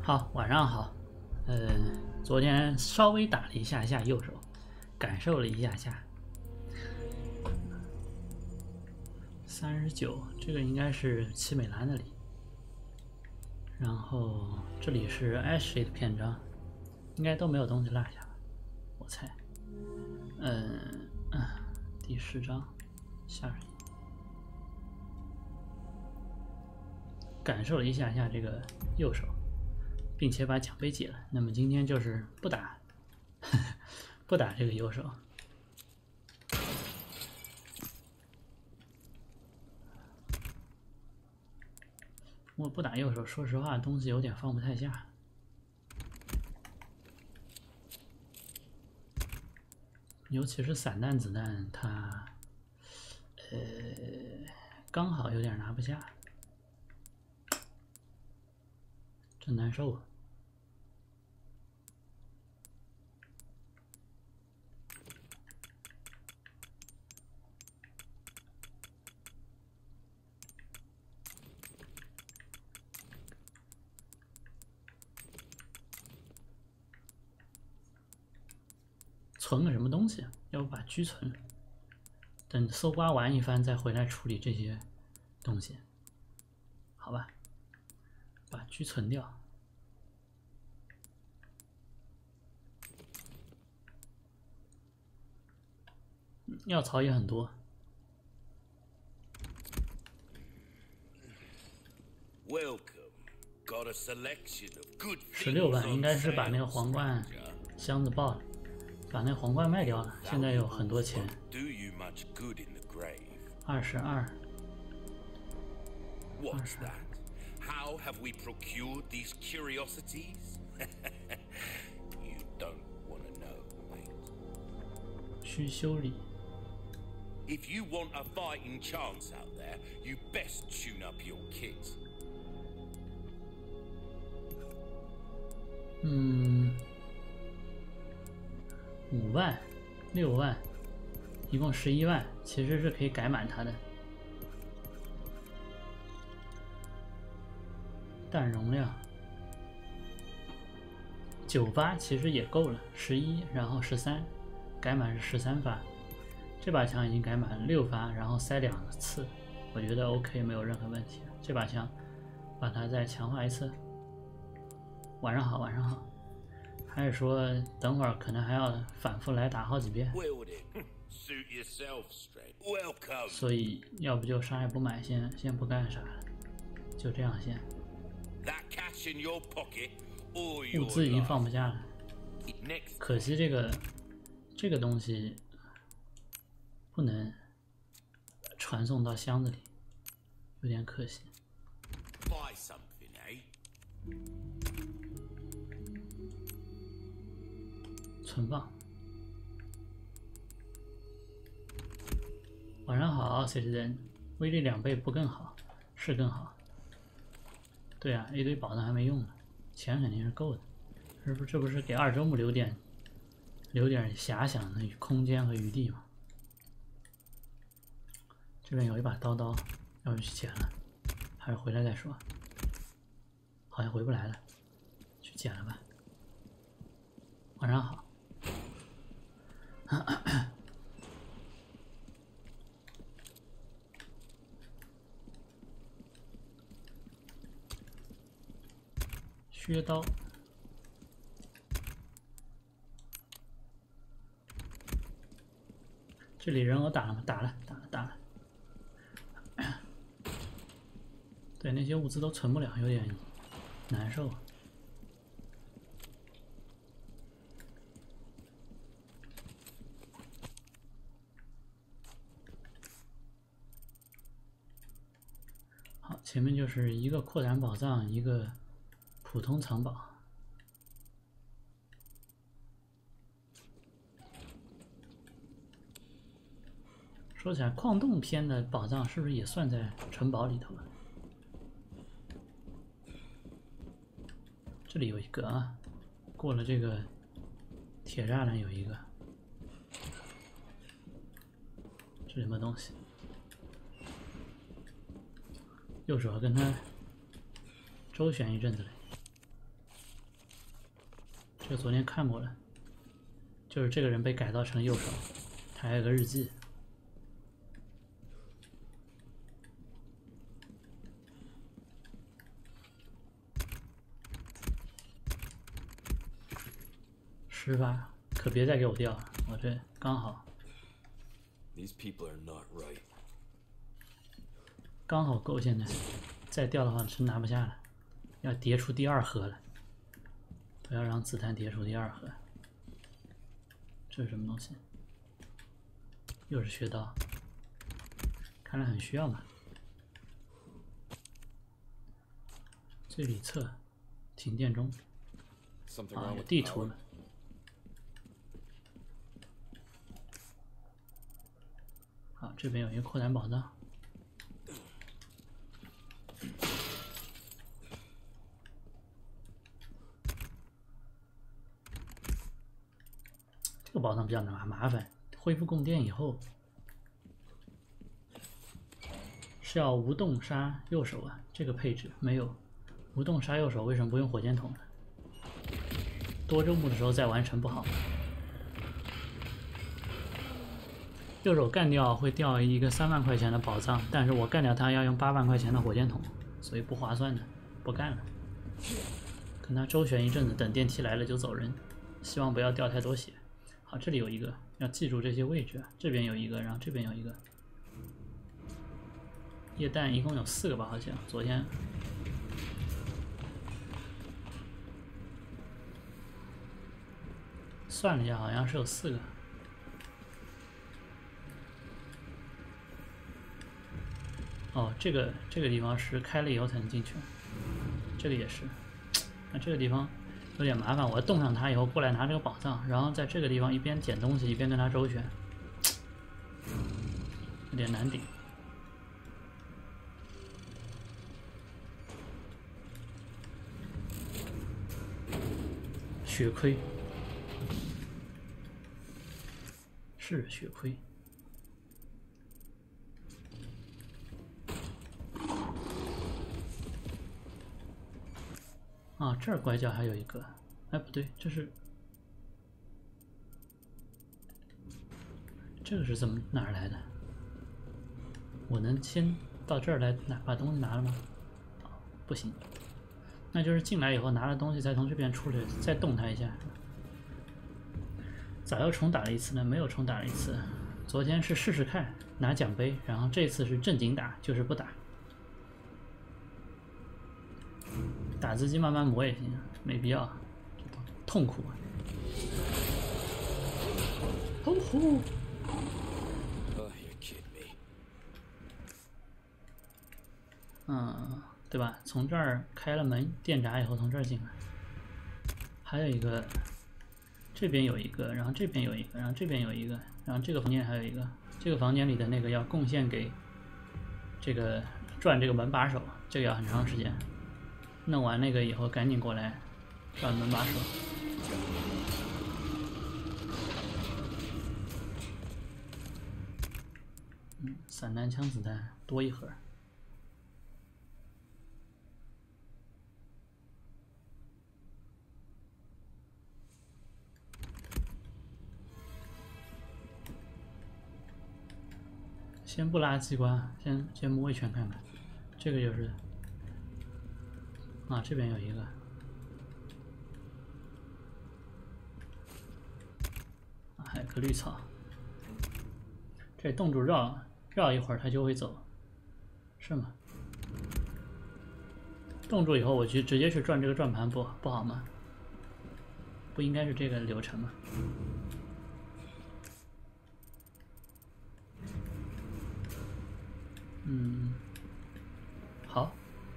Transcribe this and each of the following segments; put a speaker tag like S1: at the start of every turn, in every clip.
S1: 好，晚上好。昨天稍微打了一下右手，感受了一下。39，这个应该是奇美兰那里。然后这里是 Ashley 的篇章，应该都没有东西落下吧，我猜。第10章，下水。感受了一下这个右手，并且把奖杯解了。那么今天就是不打，不打这个右手。我不打右手，说实话，东西有点放不太下。尤其是散弹子弹，它刚好有点拿不下，真难受啊。存个什么东西？要不把狙存了，等搜刮完一番再回来处理这些东西，好吧？把狙存掉。药草也很多。16万应该是把那个皇冠箱子爆了。把那皇冠卖掉了，现在有很多钱。22。
S2: What's that? How have we procured these curiosities? You don't want to know, mate.
S1: 需修理。
S2: If you want a fighting chance out there, you best tune up your kit.
S1: 5万、6万，一共11万，其实是可以改满它的。弹容量9发其实也够了，11，然后13，改满是13发。这把枪已经改满了6发，然后塞2次，我觉得 OK， 没有任何问题。这把枪把它再强化一次。晚上好，晚上好。还是说等会儿可能还要反复来打好几遍，所以要不就啥也不买，先不干啥了，就这样先。物资已经放不下了，可惜这个东西不能传送到箱子里，有点可惜。存放。晚上好 ，Citizen， 威力2倍不更好？是更好。对啊，一堆宝藏还没用呢，钱肯定是够的。这不是给2周目留点遐想的空间和余地吗？这边有一把刀，要不去捡了，还是回来再说？好像回不来了，去捡了吧。晚上好。削刀，这里人偶打了吗？打了。对，那些物资都存不了，有点难受。好，前面就是一个扩展宝藏，一个普通藏宝。说起来，矿洞篇的宝藏是不是也算在城堡里头了？这里有一个啊，过了这个铁栅栏有一个。这什么东西？右手要跟他周旋一阵子嘞。 这个昨天看过了，就是这个人被改造成右手，他还有个日记。10发，可别再给我掉了，我这刚好。
S3: These people are not right.
S1: 刚好够，现在再掉的话是拿不下了，要叠出第2盒了。不要让子弹叠出第2盒。这是什么东西？又是穴道，看来很需要嘛。最里侧，停电中。啊，有地图了。好，这边有一个扩展宝藏。这个宝藏比较麻烦，恢复供电以后是要无动杀右手啊，这个配置没有。无动杀右手为什么不用火箭筒呢？多周目的时候再完成不好。右手干掉会掉一个3万块钱的宝藏，但是我干掉它要用8万块钱的火箭筒，所以不划算的，不干了。跟他周旋一阵子，等电梯来了就走人，希望不要掉太多血。好，这里有一个，要记住这些位置啊。这边有一个，然后这边有一个。液弹一共有4个吧，好像昨天。算了一下，好像是有4个。哦，这个地方是开了以后才能进去，这个也是。那这个地方有点麻烦，我要冻上它以后过来拿这个宝藏，然后在这个地方一边捡东西一边跟它周旋，有点难顶。血亏，是血亏。啊，这儿拐角还有一个，哎，不对，这个是怎么哪儿来的？我能先到这儿来把东西拿了吗？哦，不行，那就是进来以后拿了东西再从这边出来，再动它一下。咋又重打了一次呢？没有重打了一次，昨天是试试看拿奖杯，然后这次是正经打，就是不打。打字机慢慢磨也行，没必要，痛苦。哦呼！对吧？从这儿开了门，电闸以后从这儿进来。还有一个，这边有一个，然后这边有一个，然后这边有一个，然后这个房间还有一个。这个房间里的那个要贡献给这个转这个门把手，这个要很长时间。弄完那个以后，赶紧过来转门把手。散弹枪子弹多一盒。先不拉机关，先摸一圈看看。这个就是啊，这边有一个。啊，还有个绿草。这冻住绕一会儿它就会走，是吗？冻住以后我直接去转这个转盘不好吗？不应该是这个流程吗？好。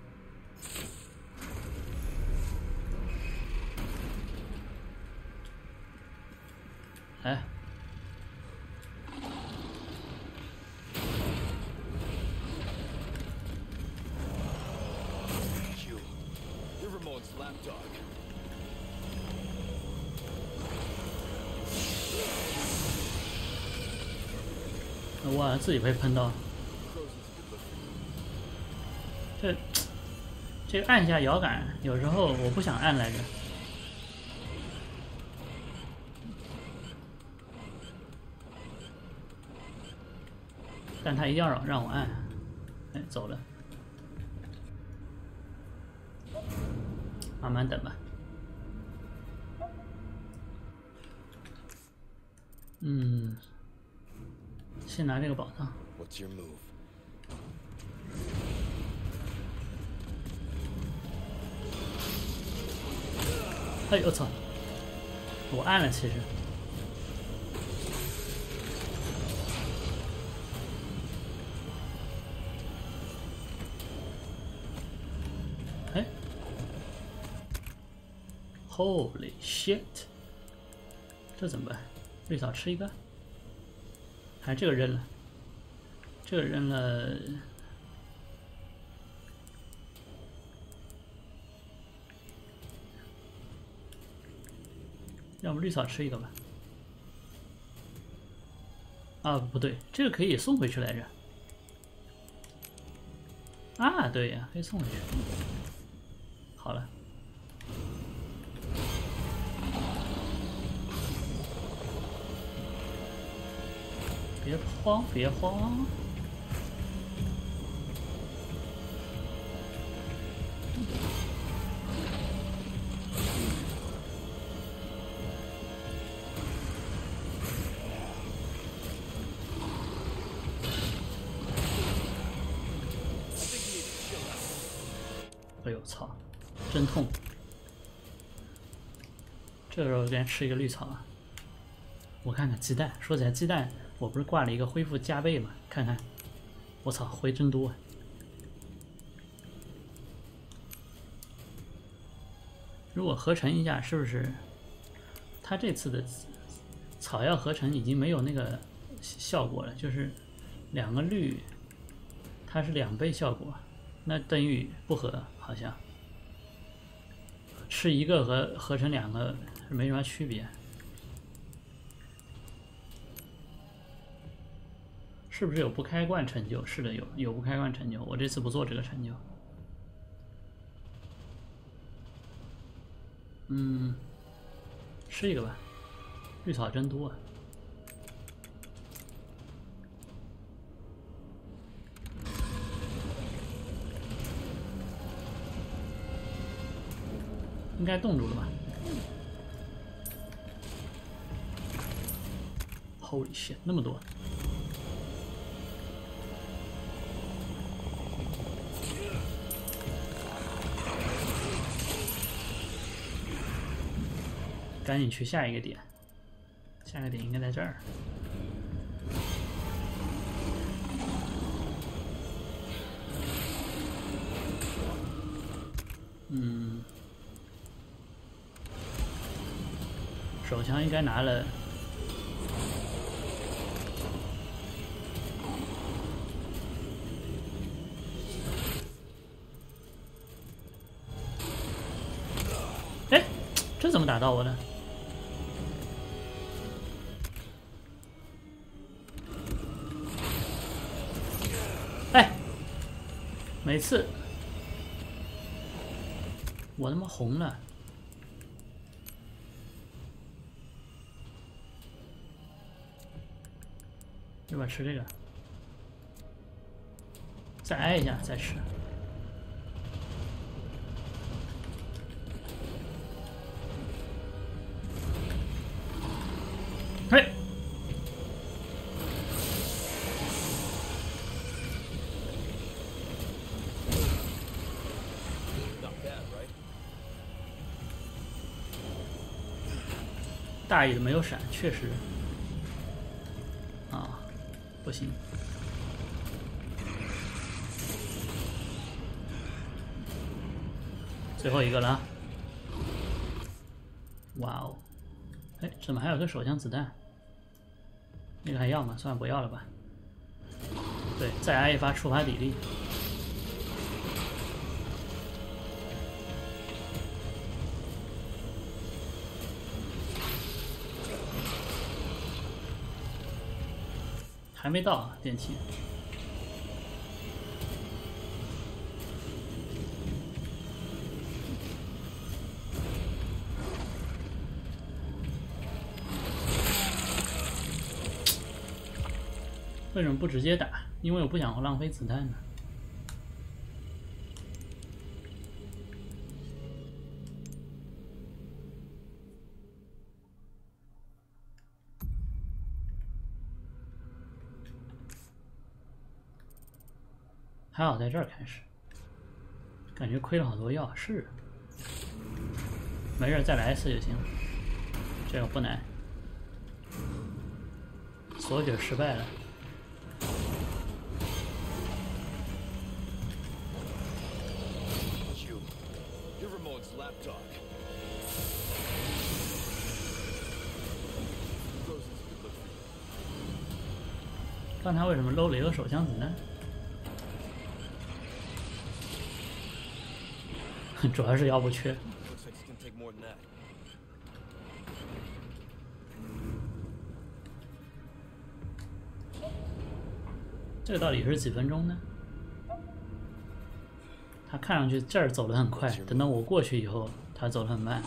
S1: 来。我好像自己被喷到。这个按下摇杆，有时候我不想按来着。 但他一定要让我按。哎，走了，慢慢等吧。先拿这个宝藏。
S3: What's your move?
S1: 哎呦我操！我按了，其实。哎 ，Holy shit！ 这怎么办？绿草吃一个，还是这个扔了？这个扔了。 要不绿草吃一个吧？啊，不对，这个可以送回去来着。啊，对呀，可以送回去。好了，别慌，别慌。哎呦操，真痛！这个时候先吃一个绿草啊。我看看鸡蛋，说起来鸡蛋，我不是挂了一个恢复加倍吗？看看，我操，回真多。如果合成一下，是不是？它这次的草药合成已经没有那个效果了，就是2个绿，它是2倍效果。 那等于不合，好像吃一个和合成2个没什么区别，是不是有不开罐成就？是的，有不开罐成就。我这次不做这个成就。吃一个吧，绿草真多啊。 应该冻住了吧 ？Holy shit， 那么多！赶紧去下一个点，下个点应该在这儿。手枪应该拿了，哎，这怎么打到我的？哎，每次我他妈红了。 要不要吃这个？再挨一下再吃。嘿，大意的没有闪，确实。 不行，最后一个了啊！哇哦，哎，怎么还有个手枪子弹？那个还要吗？算了，不要了吧。对，再挨一发触发底力。还没到啊，电梯。为什么不直接打？ 因为我不想浪费子弹呢。还好在这儿开始，感觉亏了好多药。是，没事，再来一次就行了，这个不难。锁血失败了。 看他为什么搂了一个手枪子弹，主要是药不缺。这个到底是几分钟呢？他看上去这儿走得很快，等到我过去以后，他走得很慢。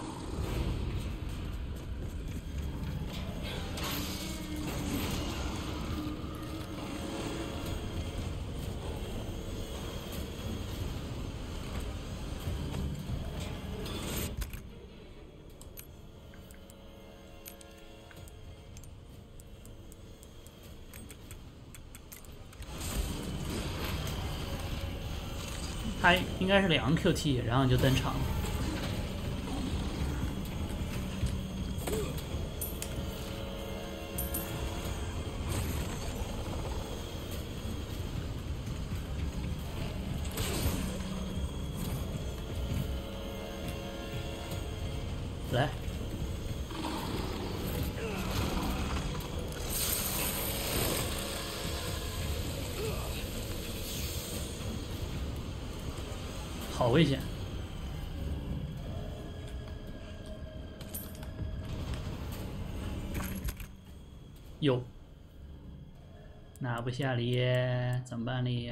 S1: 他应该是2个 QT， 然后就登场了。来。 好危险！哟，拿不下哩，怎么办哩？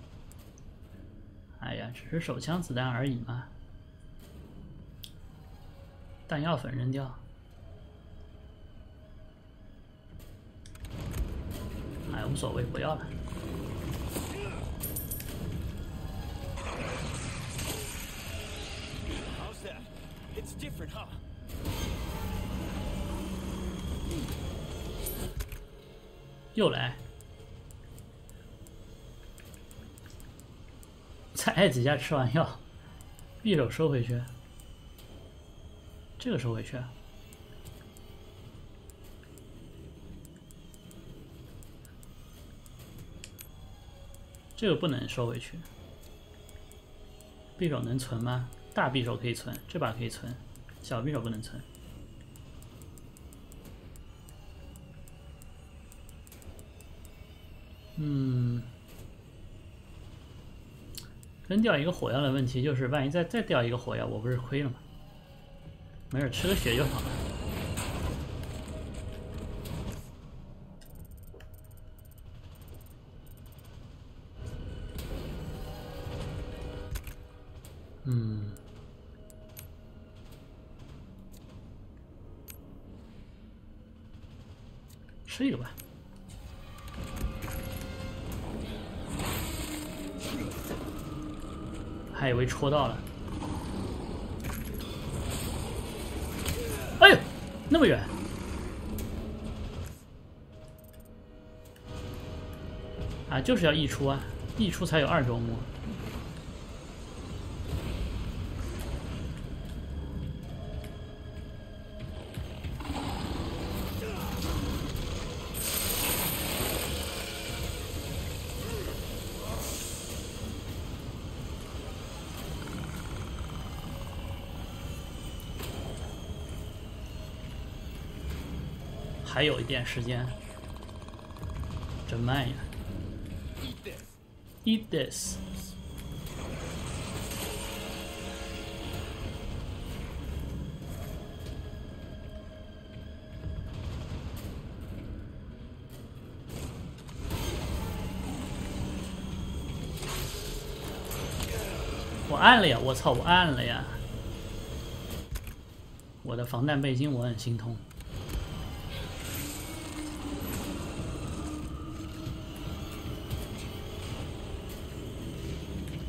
S1: 哎呀，只是手枪子弹而已嘛，弹药粉扔掉。哎，无所谓，不要了。
S3: Different, huh?
S1: 又来，再挨几下吃完药，匕首收回去，这个收回去，这个不能收回去。匕首能存吗？大匕首可以存，这把可以存。 小匕首不能存。扔掉一个火药的问题就是，万一再掉一个火药，我不是亏了吗？没事，吃个血就好了。吃一个吧。还以为戳到了。哎呦，那么远！啊，就是要溢出啊，溢出才有2周目。 还有一点时间，真慢呀 ！Eat this。我按了呀！我操！我按了呀！我的防弹背心我很心痛。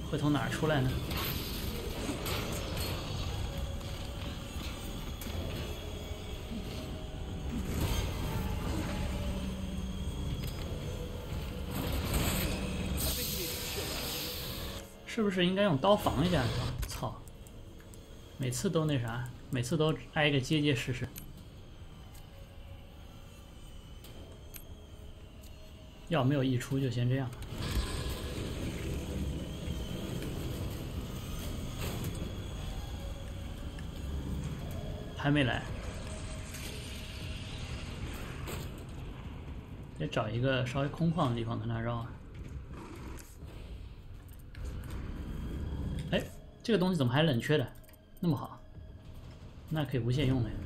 S1: 会从哪儿出来呢？是不是应该用刀防一下？操！每次都那啥，每次都挨个结结实实。药没有溢出，就先这样。还没来，得找一个稍微空旷的地方跟他绕啊。哎，这个东西怎么还冷却的？那么好，那可以无限用了呀。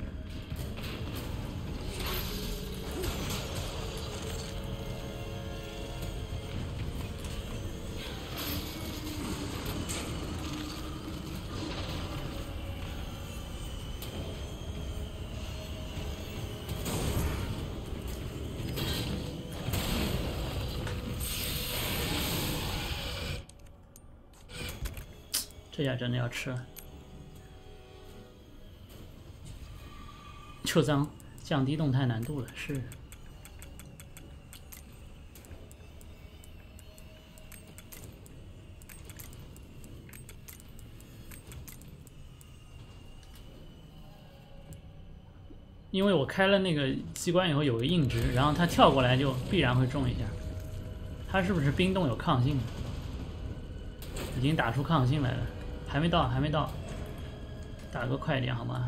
S1: 这下真的要吃了，就降低动态难度了，是。因为我开了那个机关以后有个硬直，然后它跳过来就必然会中一下。它是不是冰冻有抗性？已经打出抗性来了。还没到，还没到，打个快点好吗？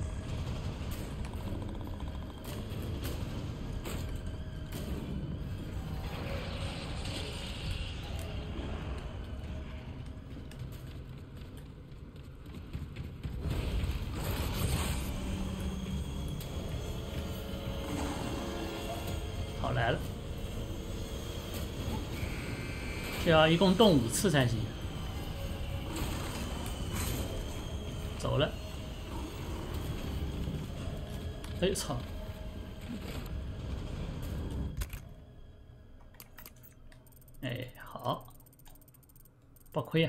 S1: 好，来了，这要一共动5次才行。走了，哎操！哎，好，爆亏呀！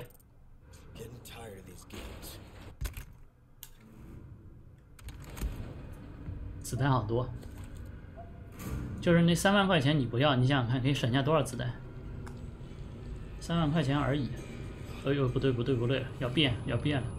S1: 子弹好多，就是那3万块钱你不要，你想想看可以省下多少子弹？3万块钱而已。哎呦，不对不对不对，要变要变了。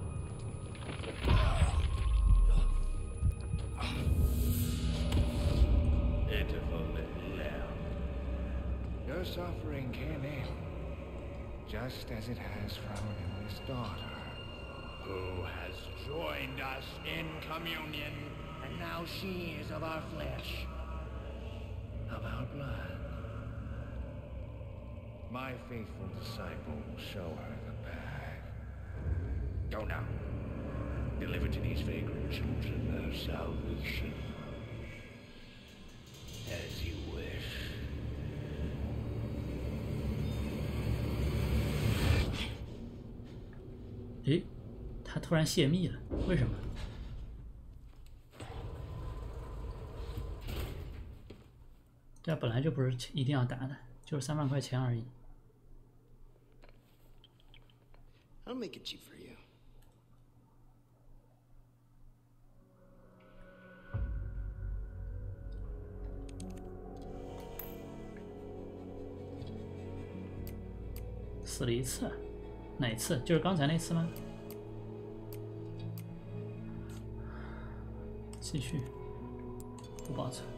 S4: Suffering came in, just as it has from his daughter, who has joined us in communion, and now she is of our flesh, of our blood. My faithful disciple will show her the path. Go now. Deliver to these vagrant children their salvation. As you wish.
S1: 诶，他突然泄密了，为什么？这本来就不是一定要打的，就是3万块钱而已。
S5: I'll make it cheap for you.
S1: 死了一次，哪一次？就是刚才那次吗？继续，不保存。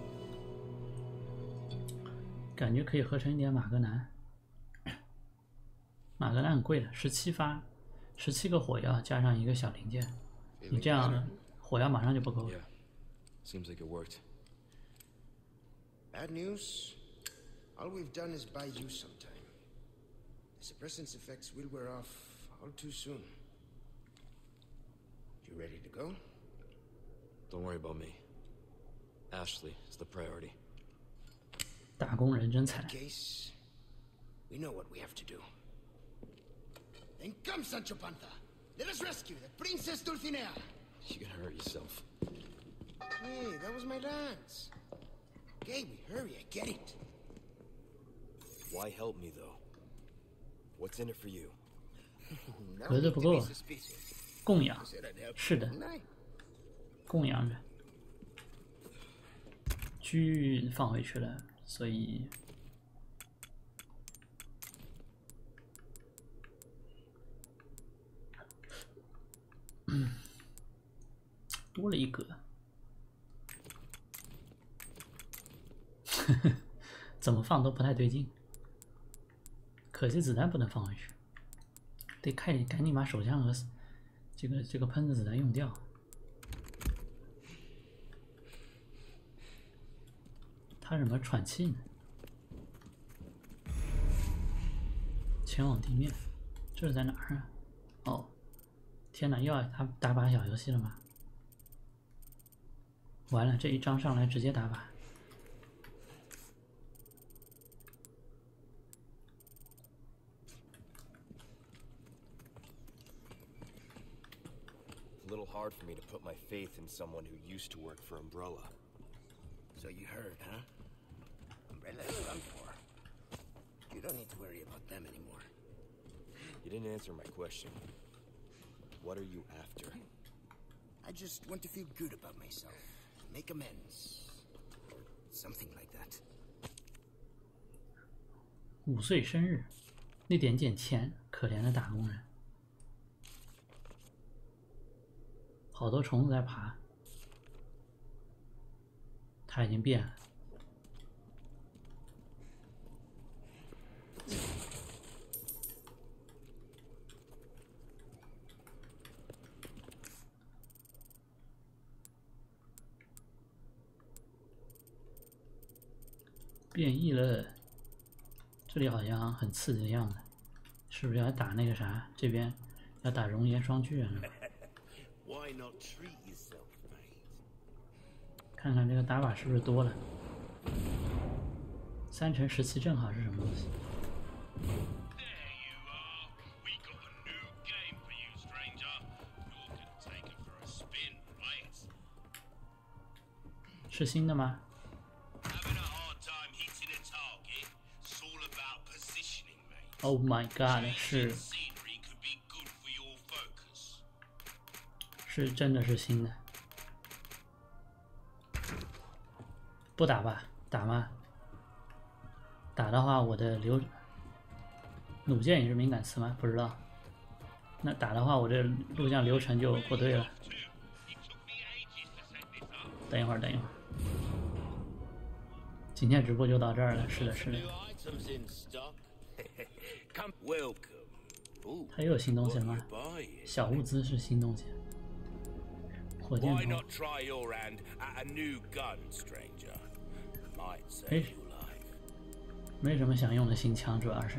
S1: 感觉可以合成一点马格南。马格南很贵的，17发，17个火药加上一个小零件，你这样火药马上就不够了。
S5: Seems like it worked. Bad news. All we've done is buy you some time. The suppressant's effects will wear off all too soon. You ready to go?
S6: Don't worry about me. Ashley is the priority.
S1: 打工人真惨。
S5: Case, we know what we have to do. Then come, Sancho Panza. Let us rescue the Princess Dulcinea.
S6: You're gonna hurt yourself.
S5: Hey, that was my lance. Okay, we hurry. I get it.
S6: Why help me though? What's in it for you?
S1: 格子不够，供养，是的，供养着。狙放回去了，所以多了一格。怎么放都不太对劲，可惜子弹不能放回去，得赶紧把手枪和这个喷子子弹用掉。他怎么喘气呢？前往地面，这是在哪儿啊？哦，天哪，又要他打把小游戏了吗？完了，这一张上来直接打靶。
S6: A little hard for me to put my faith in someone who used to work for Umbrella.
S5: So you heard, huh? Umbrella's done for. You don't need to worry about them anymore.
S6: You didn't answer my question. What are you after?
S5: I just want to feel good about myself. Make amends. Or something like that.
S1: 5岁生日，那点钱，可怜的打工人。好多虫子在爬，他已经变了。变异了，这里好像很刺激的样子，是不是要打那个啥？这边要打熔岩双巨人了。
S2: Why not treat yourself, mate?
S1: 看看这个打靶是不是多了？3×17正好是什么东西？
S2: There you are. We got a new game for you, stranger. You're gonna take it for a spin, mate.
S1: 是新的吗？
S2: Having a hard time hitting a target? It's all about positioning, mate.
S1: Oh my god！ 是
S2: Scenery could be good for your focus.
S1: 是真的是新的。不打吧？打吗？打的话，我的弩箭也是敏感词吗？不知道。那打的话，我这录像流程就不对了。
S2: It took me ages to set this up.
S1: 等一会儿，等一会儿。今天直播就到这儿了。是的，是的。
S2: New items in stock. Come, welcome. Ooh,
S1: 它又有新东西了
S2: what
S1: 吗
S2: you？ buying?
S1: 小物资是新东西。火箭
S2: Why
S1: 筒
S2: not try your hand at a new gun, stranger? Might save
S1: Hey.
S2: you life.
S1: 没什么想用的新枪，主要是。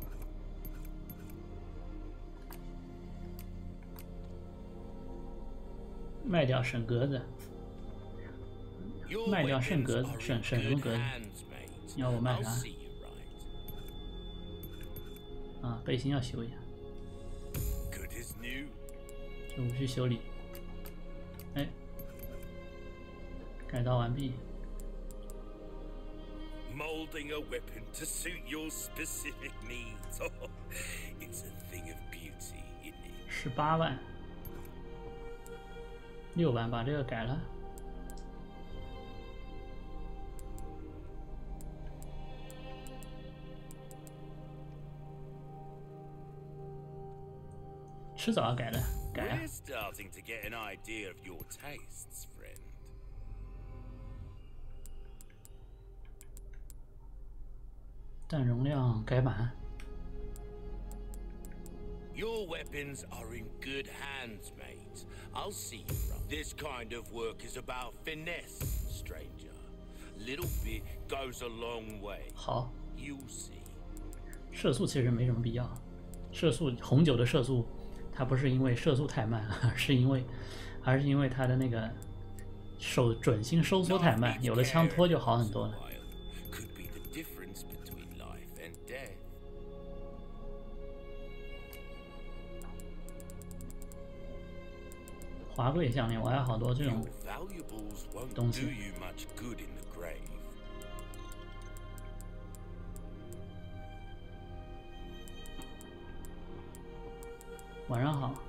S1: 卖掉省格子，
S2: Your
S1: 卖掉
S2: weapons
S1: 剩格子，
S2: are
S1: 省
S2: in
S1: 什么
S2: good
S1: 格子？
S2: hands, mate.
S1: 要我卖
S2: I'll
S1: 啥？
S2: see you right.
S1: 啊，背心要修一下，
S2: Good as new.
S1: 就不去修理。哎，改造完毕。
S2: Molding a weapon to suit your specific needs. Oh, it's a thing of beauty, isn't it?
S1: 18万，6万，把这个改了。迟早要改的，改啊！
S2: We're starting to get an idea of your tastes, friend.
S1: 弹容量改版，
S2: Your weapons are in good hands, mate. I'll see you right. This kind of work is about finesse, stranger. Little bit goes a long way.
S1: 好。
S2: You'll see.
S1: 射速其实没什么必要，射速红酒的射速，它不是因为射速太慢，而是因为它的那个准心收缩太慢，有了枪托就好很多了。
S2: Could be the difference between life and death.
S1: 华贵项链，我还有好多这
S2: Your
S1: 种
S2: valuables won't
S1: 东
S2: do
S1: 西。
S2: you much good in the grave.
S1: 晚上好。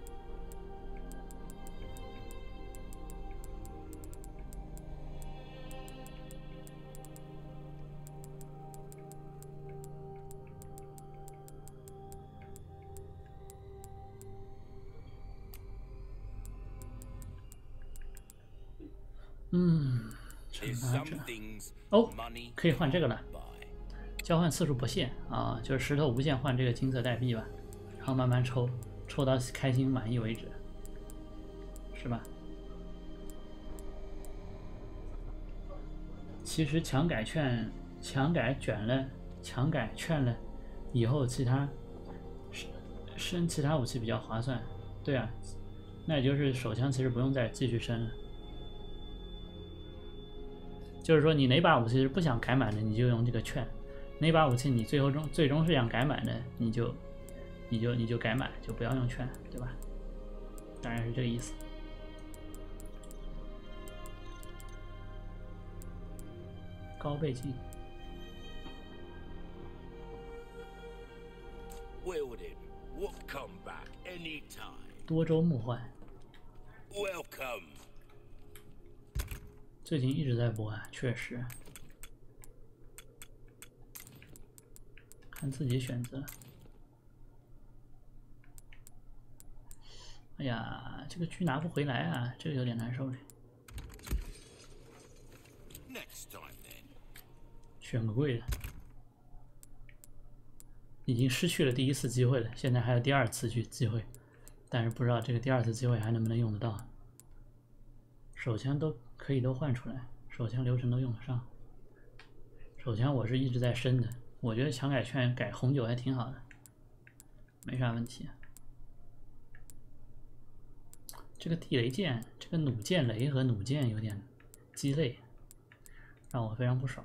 S2: There's
S1: 拿
S2: some
S1: 着
S2: things
S1: 哦，
S2: money
S1: 可以换这个了，
S2: can't buy.
S1: 交换次数不限啊，就是石头无限换这个金色代币吧，然后慢慢抽，抽到开心满意为止，是吧？其实强改券、强改卷了、强改券了以后，其他升其他武器比较划算。对啊，那也就是手枪其实不用再继续升了。就是说，你哪把武器是不想改满的，你就用这个券；哪把武器你最终是想改满的，你就改满，就不要用券，对吧？大概是这个意思。高倍镜，
S2: Wilden, what come back anytime.
S1: 多周目换，
S2: Welcome.
S1: 最近一直在播啊，确实。看自己选择。哎呀，这个狙拿不回来啊，这个有点难受嘞。
S2: Next time then.
S1: 选个贵的，已经失去了第一次机会了，现在还有第二次机会，但是不知道这个第二次机会还能不能用得到。手枪都可以都换出来，手枪流程都用得上。手枪我是一直在升的，我觉得强改券改红酒还挺好的，没啥问题。这个地雷剑，这个弩箭雷和弩箭有点鸡肋，让我非常不爽。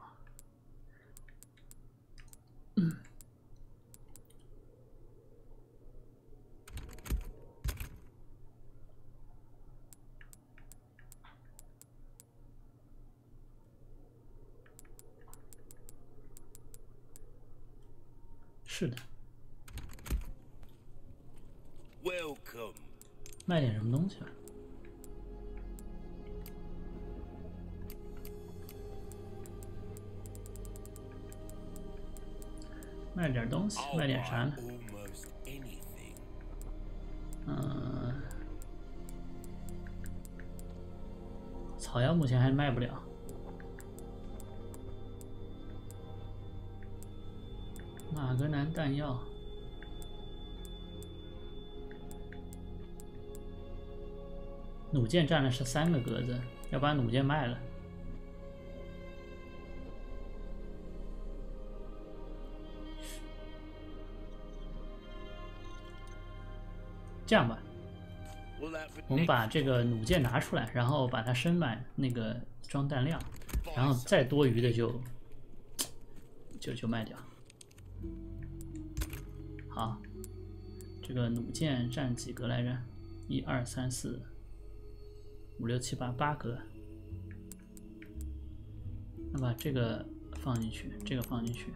S1: 是的，
S2: Welcome.
S1: 卖点什么东西吧。卖点东西，
S2: I'll
S1: 卖点啥
S2: buy
S1: 呢？
S2: almost anything.
S1: 草药目前还卖不了。马格南弹药，弩箭占了13个格子，要把弩箭卖了。这样吧，
S2: Well, that for
S1: 我们
S2: next
S1: 把这个弩箭拿出来，然后把它升满那个装弹量，然后再多余的就卖掉。好，这个弩箭占几格来着？1、2、3、4、5、6、7、8格。那把这个放进去，这个放进去。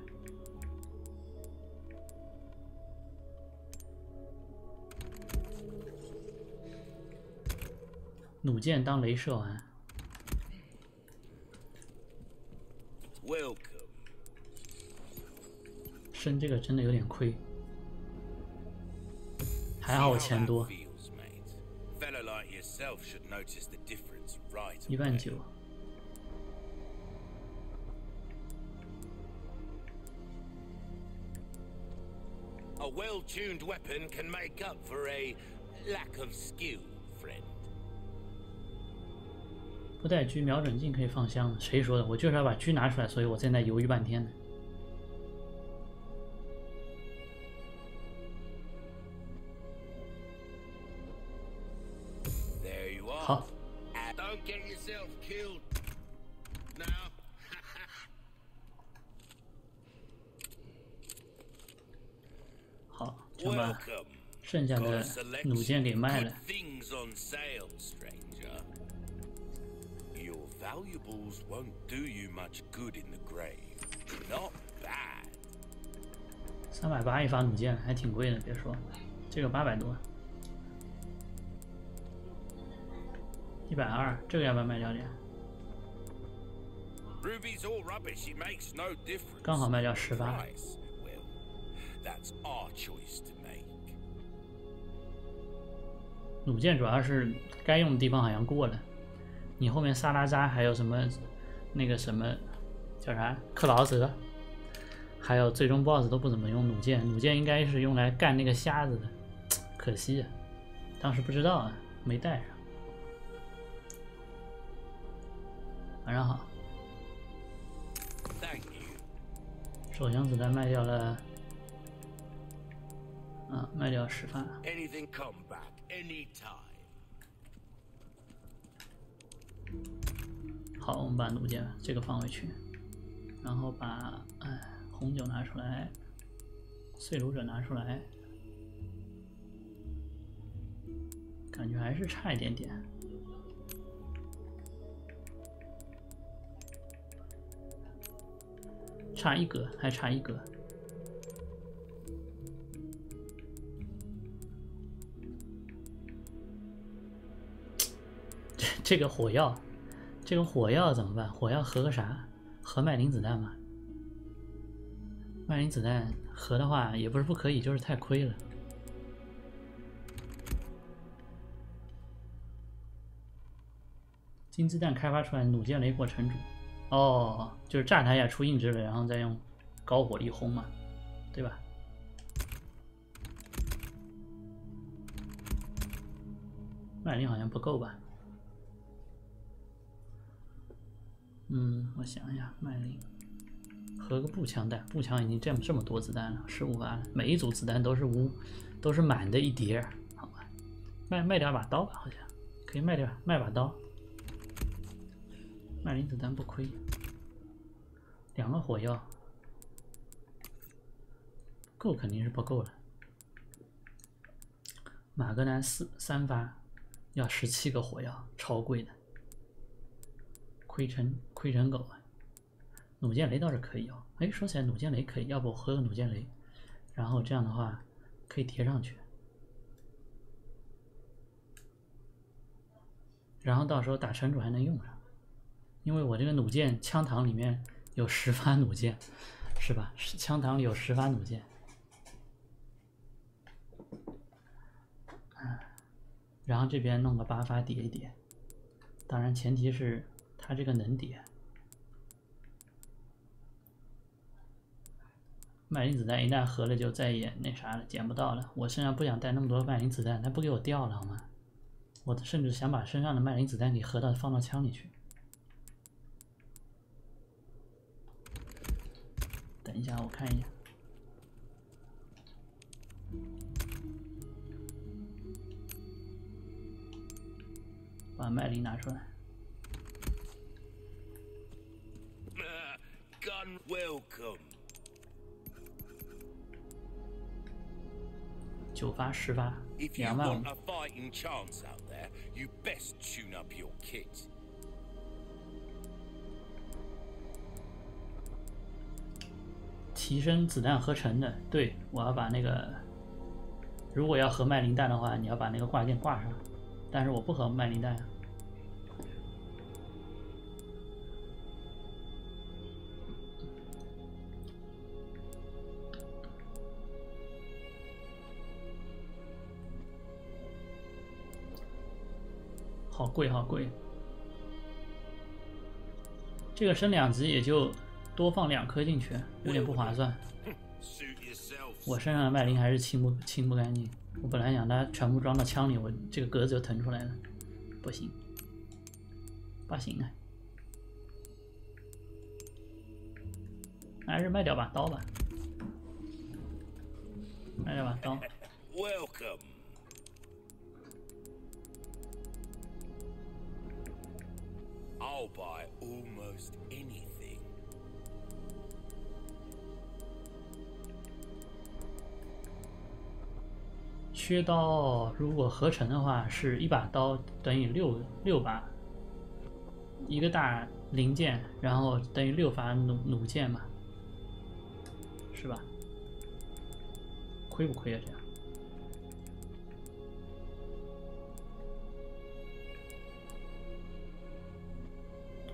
S1: 弩箭当镭射玩，
S2: Welcome.
S1: 升这个真的有点亏。还好我
S2: See how
S1: 钱
S2: that
S1: 多，
S2: feels, mate. Fella like yourself should notice the difference right
S1: 19000。
S2: away. A well-tuned weapon can make up for a lack of skill, friend.
S1: 不带狙瞄准镜可以放箱子，谁说的？我就是要把狙拿出来，所以我现在犹豫半天呢。
S2: There you are.
S1: 好，
S2: And don't get yourself killed. Now.
S1: 好，就把
S2: Welcome.
S1: 剩下
S2: Got
S1: 的
S2: a
S1: 弩
S2: selection
S1: 箭给
S2: of
S1: 卖
S2: good
S1: 了。
S2: things on sale, stranger. Your valuables won't do you much good in the grave. Not bad.
S1: 380一发弩箭还挺贵的，别说，这个800多。 120，这个要不要卖掉点？
S2: Ruby's all rubbish. It makes no difference.
S1: 刚好卖掉10发。
S2: Price, well, that's our choice to make.
S1: 弩箭主要是该用的地方好像过了，你后面萨拉扎还有什么那个什么叫啥克劳泽，还有最终 BOSS 都不怎么用弩箭，弩箭应该是用来干那个瞎子的，可惜啊，当时不知道啊，没带上。晚上好。
S2: Thank you.
S1: 手枪子弹卖掉了，卖掉10发。
S2: Anything come back anytime.
S1: 好，我们把弩箭这个放回去，然后把红酒拿出来，碎炉者拿出来，感觉还是差一点点。 差1格，还差1格。这个火药，这个火药怎么办？火药合个啥？合麦林子弹吗？麦林子弹合的话也不是不可以，就是太亏了。金子弹开发出来，弩箭雷火城主。 哦，就是炸他一下出硬直了，然后再用高火力轰嘛，对吧？麦林好像不够吧？我想一下，麦林合个步枪弹，步枪已经这么多子弹了，15发了，每一组子弹都是满的一叠，好吧？卖掉把刀吧，好像可以卖掉，卖把刀。 麦林子弹不亏，2个火药够肯定是不够了。马格南3发要17个火药，超贵的，亏成狗啊！弩箭雷倒是可以哦，哎，说起来弩箭雷可以，要不我合个弩箭雷，然后这样的话可以贴上去，然后到时候打城主还能用上。 因为我这个弩箭枪膛里面有10发弩箭，是吧？枪膛里有10发弩箭。然后这边弄个8发叠一叠，当然前提是它这个能叠。麦林子弹一旦合了就再也那啥了，捡不到了。我身上不想带那么多麦林子弹，它不给我掉了好吗？我甚至想把身上的麦林子弹给放到枪里去。 等一下，我看一眼。把麦林拿出来。
S2: Gun welcome.
S1: 9发10发
S2: ，2
S1: 2万5。
S2: a fighting chance out there, you best tune up your kit.
S1: 提升子弹合成的，对，我要把那个，如果要合麦林弹的话，你要把那个挂件挂上，但是我不合麦林弹呀。好贵，好贵。这个升2级也就多放2颗进去，有点不划算。我身上的麦林还是清不干净。我本来想它全部装到枪里，我这个格子就腾出来了，不行，不行啊！还是卖掉把刀吧，卖掉把刀。
S2: Welcome. I'll buy almost anything.
S1: 缺刀，如果合成的话是1把刀等于6把，一个大零件，然后等于6发弩箭嘛，是吧？亏不亏啊？这样？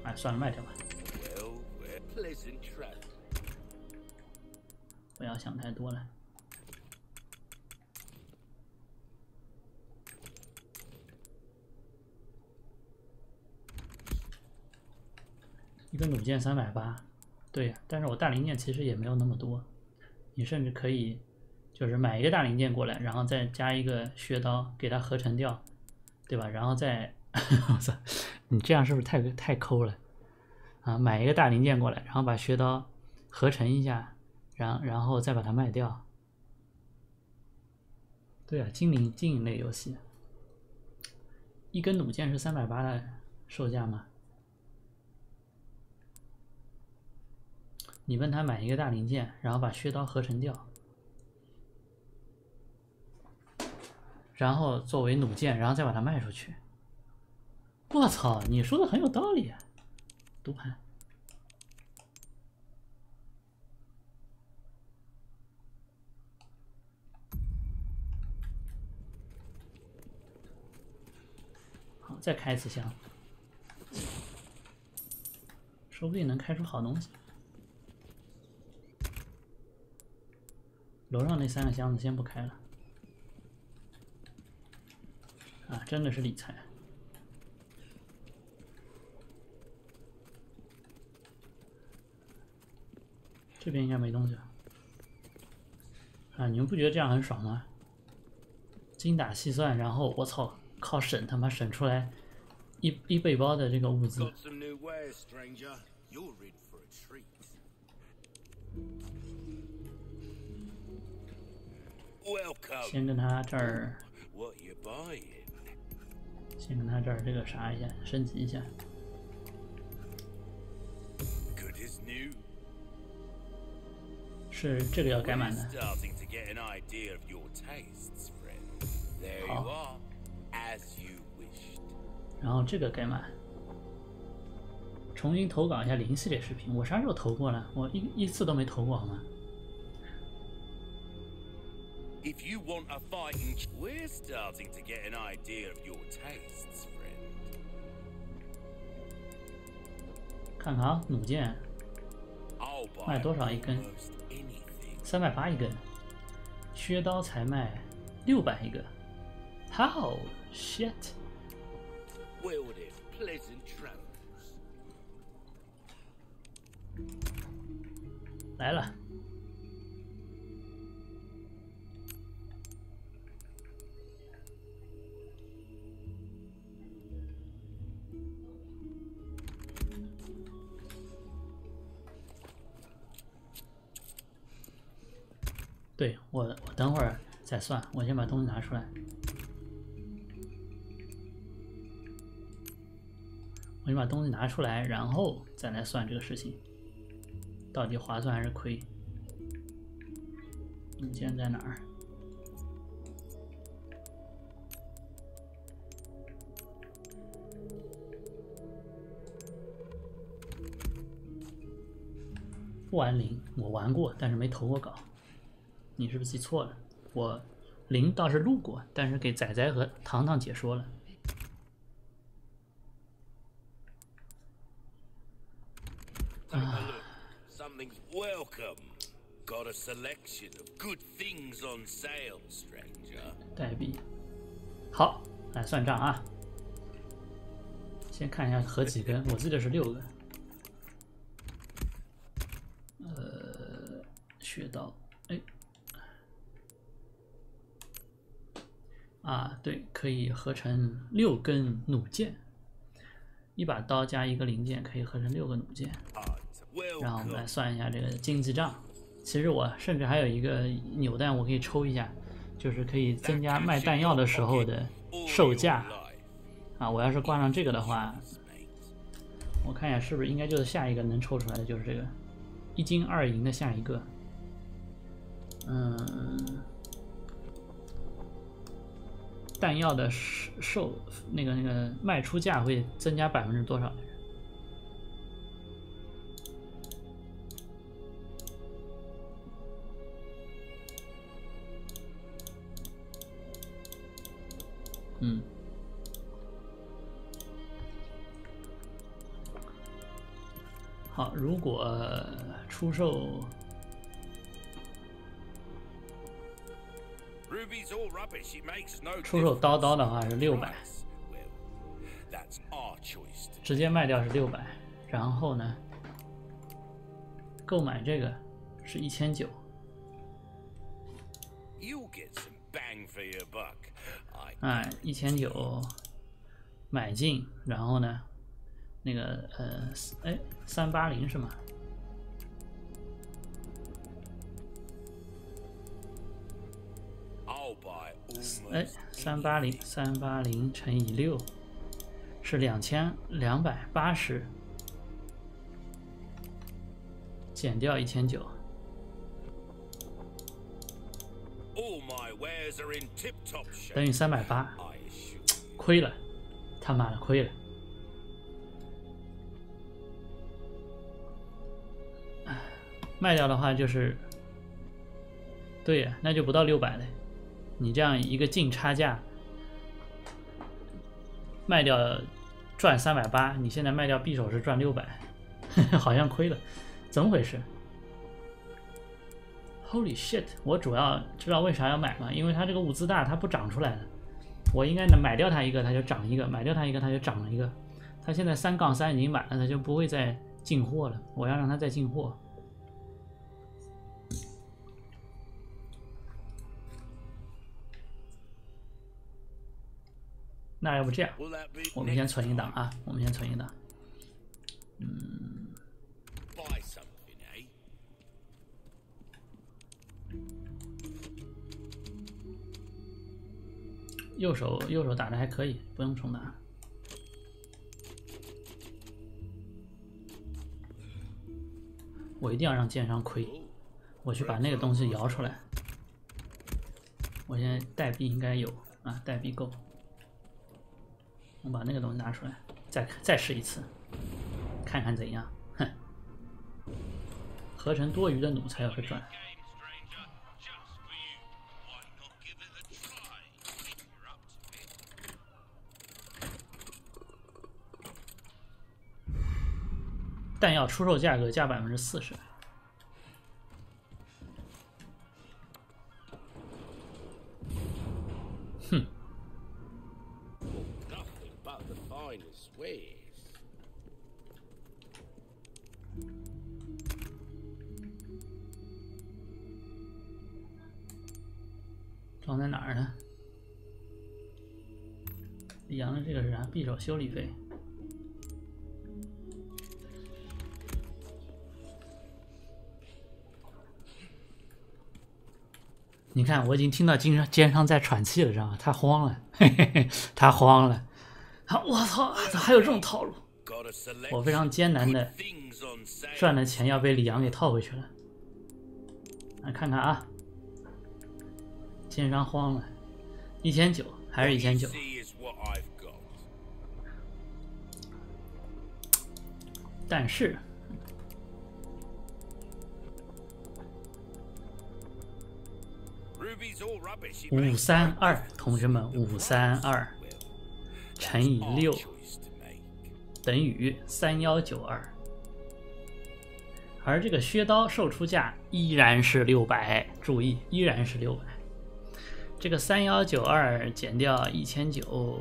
S1: 哎，算了，卖掉吧，
S2: Well, pleasant travel.
S1: 不要想太多了。一个弩箭380，对呀，但是我大零件其实也没有那么多，你甚至可以就是买一个大零件过来，然后再加一个削刀给它合成掉，对吧？然后再，我操，你这样是不是太抠了啊？买一个大零件过来，然后把削刀合成一下，然后再把它卖掉。对啊，经营类游戏，一根弩箭是380的售价吗？你问他买一个大零件，然后把削刀合成掉，然后作为弩箭，然后再把它卖出去。我操，你说的很有道理啊！读盘。好，再开一次箱，说不定能开出好东西。楼上那3个箱子先不开了。啊，真的是理财。这边应该没东西了。啊，你们不觉得这样很爽吗？精打细算，然后我操，靠省他妈省出来一背包的这个物资。
S2: Got some new wares, stranger. You're in for a treat. Welcome.
S1: 先跟他这儿，
S2: What you buying?
S1: 先跟他这儿这个啥一下，升级一下。
S2: Good as new.
S1: 是这个要改满
S2: We're
S1: 的。
S2: starting to get an idea of your tastes, friend. There you are, as you wished.
S1: 然后这个改满。重新投稿一下0系列视频，我啥时候投过了？我一次都没投过，好吗？
S2: If you want a fighting, we're starting to get an idea of your tastes, friend.
S1: 看看啊，弩箭
S2: I'll buy
S1: 卖多少一根？
S2: almost anything.
S1: 380一根，削刀才卖600一个。How shit！
S2: Well then, pleasant travels.
S1: 来了。对，我等会儿再算，我先把东西拿出来。我先把东西拿出来，然后再来算这个事情，到底划算还是亏？弩箭在哪儿？不玩0，我玩过，但是没投过稿。你是不是记错了？我0倒是录过，但是给仔仔和糖糖解说了。
S2: Take a look. Something's welcome. Got a selection of good things on sale, stranger.
S1: 代币，好，来算账啊！先看一下合几根，我记得是6个。削刀，哎，啊，对，可以合成6根弩箭，一把刀加一个零件可以合成6个弩箭。 然后我们来算一下这个经济账。其实我甚至还有一个扭蛋，我可以抽一下，就是可以增加卖弹药的时候的售价。啊，我要是挂上这个的话，我看一下是不是应该就是下一个能抽出来的就是这个1金2银的下一个。弹药的那个卖出价会增加%多少来着？ 好，如果出售
S2: Ruby's all rubbish. It makes no
S1: 出售刀刀的话是600，
S2: Well, that's our choice.
S1: 直接卖掉是600，然后呢，购买这个是1900。
S2: You'll get some bang for your buck.
S1: 哎，1900买进，然后呢，那个380是吗？哎，380乘以6是2280，减掉1900，
S2: All my wares are in tip-top shape.
S1: 等于380，
S2: I assure you.
S1: 亏了，他妈的亏了。卖掉的话就是，对呀，那就不到600了。你这样一个净差价，卖掉赚380，你现在卖掉匕首是赚600，好像亏了，怎么回事 ？Holy shit！ 我主要知道为啥要买吗？因为它这个物资大，它不长出来的。我应该能买掉它一个，它就涨一个；买掉它一个，它就涨了一个。它现在3-3已经满了，它就不会再进货了。我要让它再进货。那要不这样，
S2: Will that be
S1: 我们先
S2: next
S1: 存一档
S2: time?
S1: 啊，我们先存一档。
S2: Buy something, eh?
S1: 右手打的还可以，不用重打。我一定要让剑商亏，我去把那个东西摇出来。我现在代币应该有啊，代币够。我把那个东西拿出来，再试一次，看看怎样。哼，合成多余的弩才有个赚。弹药出售价格加40%。哼。
S2: Nothing but the finest wares.
S1: 装在哪儿呢？李阳的这个是啥？匕首修理费。你看，我已经听到奸商在喘气了，知道吗？他慌了，嘿嘿嘿，他慌了。我操，还有这种套路！
S2: Gotta select
S1: 我非常艰难的
S2: things on sale.
S1: 赚的钱要被李阳给套回去了。来看看啊，奸商慌了，1900还是
S2: What you
S1: 1900？
S2: see is what I've got.
S1: 但是
S2: Ruby's all rubbish. It makes
S1: 532，同学们，532乘以
S2: our
S1: 6
S2: choice to make.
S1: 等于3192，而这个削刀售出价依然是600，注意，依然是600。这个3192减掉1900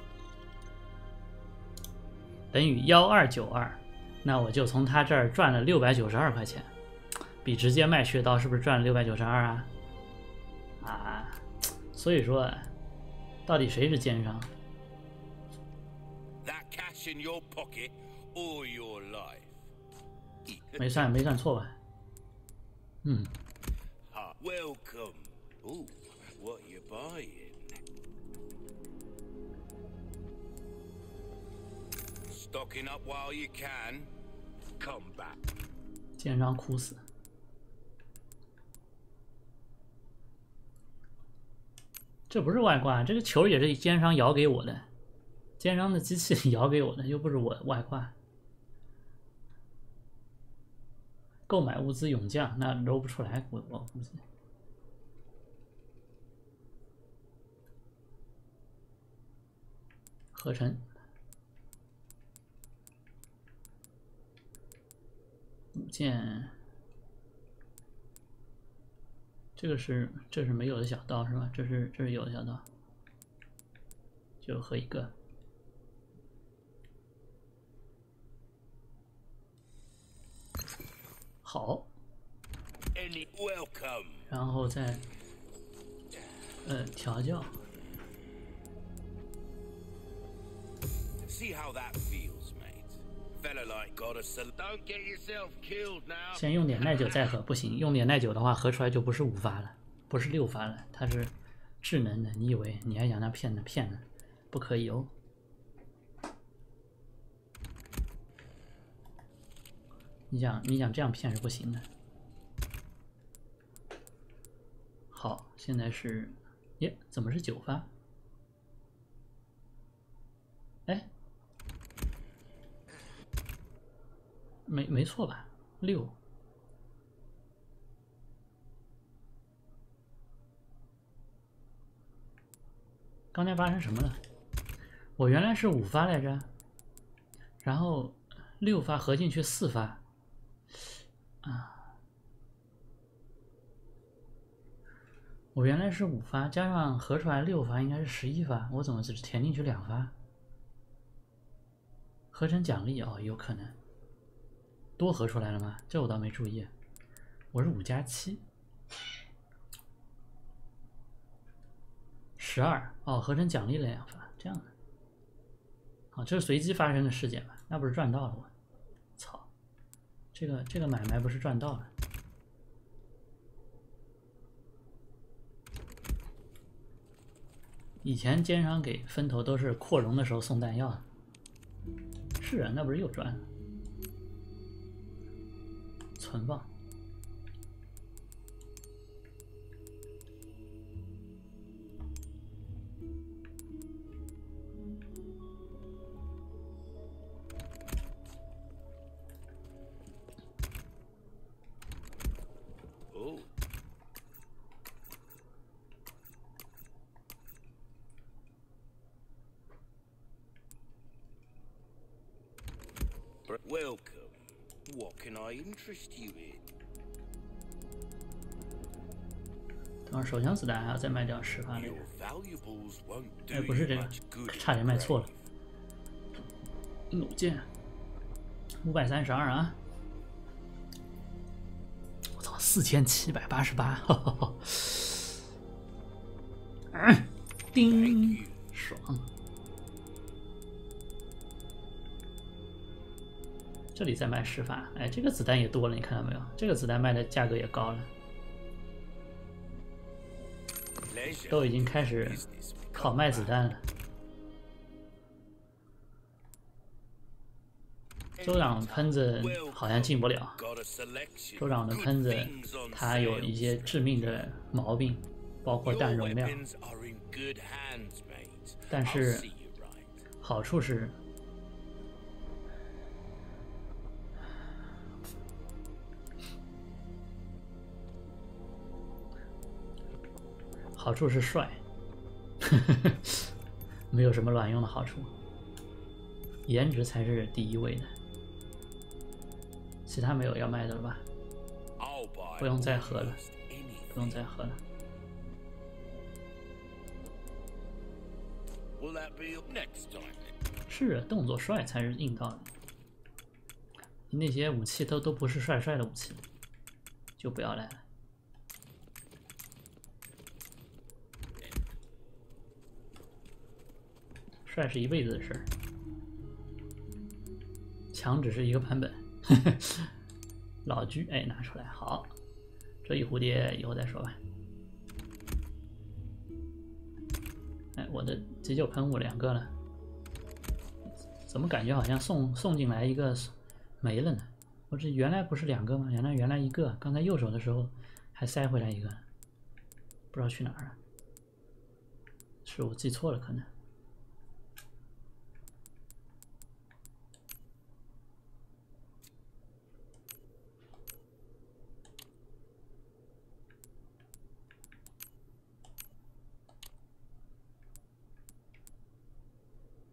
S1: 等于1292，那我就从他这儿赚了692块钱，比直接卖削刀是不是赚了692啊？啊，所以说，到底谁是奸商？
S2: That cash in your pocket all your life.
S1: 没算错吧？嗯，
S2: Welcome. Ooh, what you buying? Stocking up while you can. Come back.
S1: 奸商哭死。这不是外挂，这个球也是奸商摇给我的，奸商的机器摇给我的，又不是我外挂。购买物资勇将，那揉不出来，我估计。合成。 弩箭，这是没有的小刀是吧？这是有的小刀，就合一个。好，然后再调教。先用点耐久再合，不行，用点耐久的话，合出来就不是5发了，不是6发了，它是智能的。你以为你还想它骗呢？不可以哦。你想这样骗是不行的。好，现在是，耶，怎么是9发？哎，没错吧？6。刚才发生什么了？我原来是5发来着，然后6发合进去4发。我原来是5发，加上合出来6发，应该是11发。我怎么只填进去2发？合成奖励哦，有可能多合出来了吗？这我倒没注意。我是5+7，12哦，合成奖励了2发，这样的。好，这是随机发生的事件吧？那不是赚到了我？操，这个买卖不是赚到了？以前奸商给分头都是扩容的时候送弹药。是啊，那不是又赚了？存放。
S2: Welcome. What can I interest you in?
S1: 等会儿手枪子弹还要再卖掉10发来着。
S2: Your valuables won't
S1: 哎，
S2: do
S1: 不是
S2: you
S1: 这个，
S2: much good.
S1: 差点卖错了。弩箭532啊！我操，4788，哈哈哈！叮，爽！这里再卖10发，哎，这个子弹也多了，你看到没有？这个子弹卖的价格也高了，都已经开始烤卖子弹了。州长喷子好像进不了，州长的喷子它有一些致命的毛病，包括弹容量，但是好处是。 好处是帅，没有什么卵用的好处，颜值才是第一位的。其他没有要卖的了吧？不用再喝了，不用再喝了。是啊，动作帅才是硬道理。你那些武器都不是帅帅的武器，就不要来了。 帅是一辈子的事儿，强只是一个版本。老狙，哎，拿出来，好，这一蝴蝶以后再说吧。哎，我的急救喷雾2个了，怎么感觉好像送进来一个没了呢？我这原来不是2个吗？原来1个，刚才右手的时候还塞回来1个，不知道去哪儿了，是我记错了可能。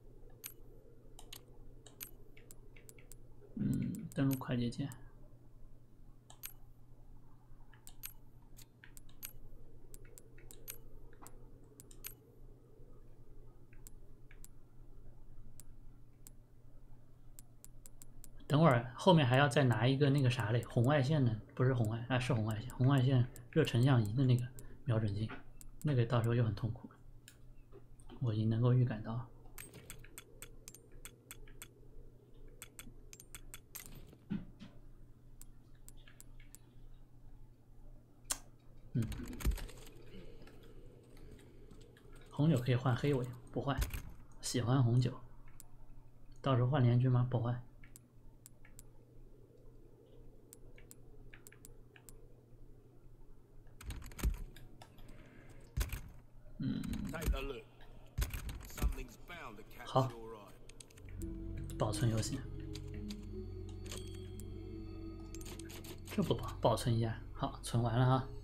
S1: 登录快捷键， 等会儿后面还要再拿一个那个啥嘞，红外线的，不是红外啊，是红外线，红外线热成像仪的那个瞄准镜，那个到时候就很痛苦，我已经能够预感到。红酒可以换黑尾，不换，喜欢红酒。到时候换联军吗？不换。好，保存游戏，这不保存一下，好，存完了哈。